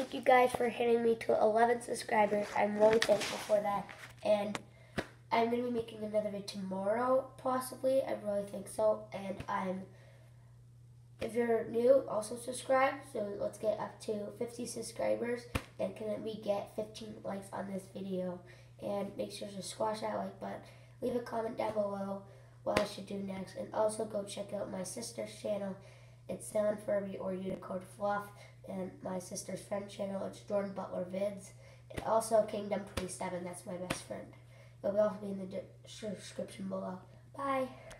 thank you guys for hitting me to 11 subscribers. I'm really thankful for that. And I'm going to be making another video tomorrow, possibly. I really think so. And if you're new, also subscribe. So let's get up to 50 subscribers. And can we get 15 likes on this video? And make sure to squash that like button. Leave a comment down below what I should do next. And also go check out my sister's channel. It's Sound Furby or Unicorn Fluff. And my sister's friend channel, it's Jordan Butler Vids. And also Kingdom 27, that's my best friend. It'll also be in the description below. Bye.